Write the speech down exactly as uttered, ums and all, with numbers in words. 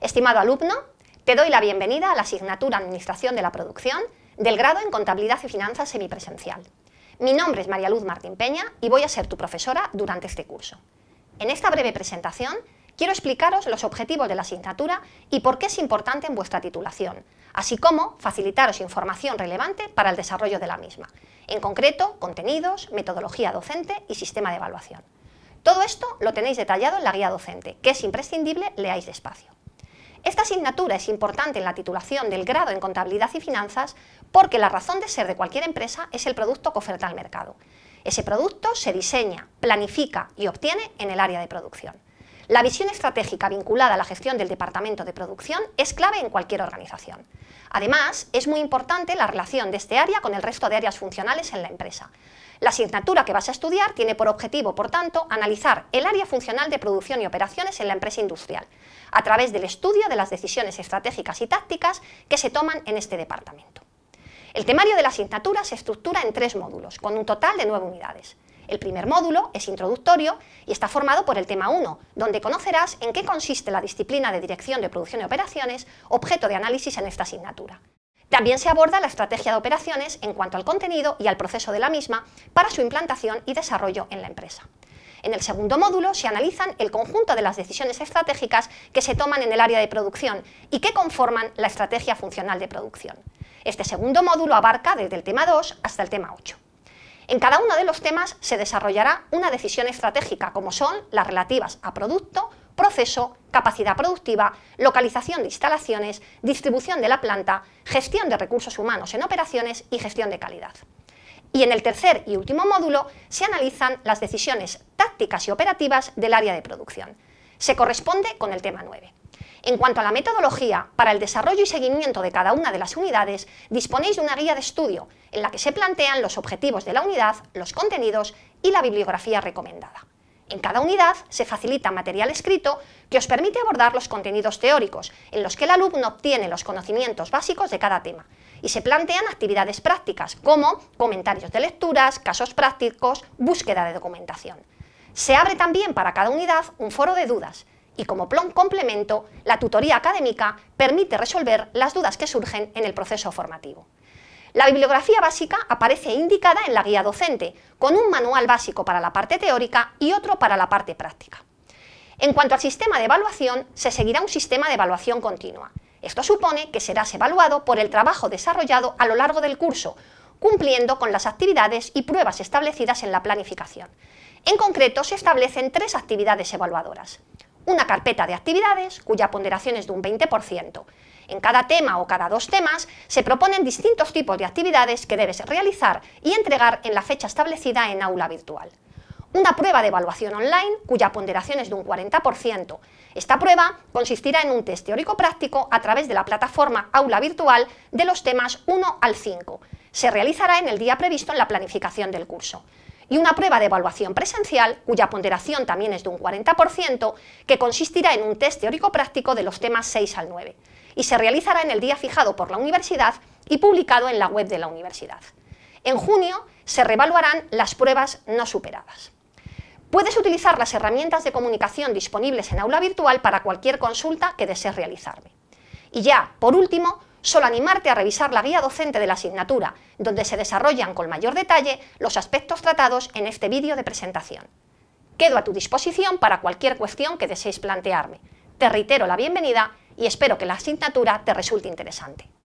Estimado alumno, te doy la bienvenida a la asignatura Administración de la Producción del grado en Contabilidad y Finanzas semipresencial. Mi nombre es María Luz Martín Peña y voy a ser tu profesora durante este curso. En esta breve presentación quiero explicaros los objetivos de la asignatura y por qué es importante en vuestra titulación, así como facilitaros información relevante para el desarrollo de la misma, en concreto contenidos, metodología docente y sistema de evaluación. Todo esto lo tenéis detallado en la guía docente, que es imprescindible leáis despacio. Esta asignatura es importante en la titulación del grado en Contabilidad y Finanzas porque la razón de ser de cualquier empresa es el producto que oferta al mercado. Ese producto se diseña, planifica y obtiene en el área de producción. La visión estratégica vinculada a la gestión del departamento de producción es clave en cualquier organización. Además, es muy importante la relación de este área con el resto de áreas funcionales en la empresa. La asignatura que vas a estudiar tiene por objetivo, por tanto, analizar el área funcional de producción y operaciones en la empresa industrial, a través del estudio de las decisiones estratégicas y tácticas que se toman en este departamento. El temario de la asignatura se estructura en tres módulos, con un total de nueve unidades. El primer módulo es introductorio y está formado por el tema uno, donde conocerás en qué consiste la disciplina de Dirección de Producción y Operaciones, objeto de análisis en esta asignatura. También se aborda la estrategia de operaciones en cuanto al contenido y al proceso de la misma para su implantación y desarrollo en la empresa. En el segundo módulo se analizan el conjunto de las decisiones estratégicas que se toman en el área de producción y que conforman la estrategia funcional de producción. Este segundo módulo abarca desde el tema dos hasta el tema ocho. En cada uno de los temas se desarrollará una decisión estratégica, como son las relativas a producto, proceso, capacidad productiva, localización de instalaciones, distribución de la planta, gestión de recursos humanos en operaciones y gestión de calidad. Y en el tercer y último módulo se analizan las decisiones tácticas y operativas del área de producción. Se corresponde con el tema nueve. En cuanto a la metodología, para el desarrollo y seguimiento de cada una de las unidades, disponéis de una guía de estudio en la que se plantean los objetivos de la unidad, los contenidos y la bibliografía recomendada. En cada unidad se facilita material escrito que os permite abordar los contenidos teóricos, en los que el alumno obtiene los conocimientos básicos de cada tema, y se plantean actividades prácticas, como comentarios de lecturas, casos prácticos, búsqueda de documentación. Se abre también para cada unidad un foro de dudas, y como complemento, la tutoría académica permite resolver las dudas que surgen en el proceso formativo. La bibliografía básica aparece indicada en la guía docente, con un manual básico para la parte teórica y otro para la parte práctica. En cuanto al sistema de evaluación, se seguirá un sistema de evaluación continua. Esto supone que serás evaluado por el trabajo desarrollado a lo largo del curso, cumpliendo con las actividades y pruebas establecidas en la planificación. En concreto, se establecen tres actividades evaluadoras. Una carpeta de actividades, cuya ponderación es de un veinte por ciento. En cada tema o cada dos temas se proponen distintos tipos de actividades que debes realizar y entregar en la fecha establecida en aula virtual. Una prueba de evaluación online, cuya ponderación es de un cuarenta por ciento. Esta prueba consistirá en un test teórico-práctico a través de la plataforma aula virtual de los temas uno al cinco. Se realizará en el día previsto en la planificación del curso. Y una prueba de evaluación presencial, cuya ponderación también es de un cuarenta por ciento, que consistirá en un test teórico-práctico de los temas seis al nueve, y se realizará en el día fijado por la universidad y publicado en la web de la universidad. En junio se reevaluarán las pruebas no superadas. Puedes utilizar las herramientas de comunicación disponibles en aula virtual para cualquier consulta que desees realizarme. Y ya, por último, solo animarte a revisar la guía docente de la asignatura, donde se desarrollan con mayor detalle los aspectos tratados en este vídeo de presentación. Quedo a tu disposición para cualquier cuestión que deseéis plantearme. Te reitero la bienvenida y espero que la asignatura te resulte interesante.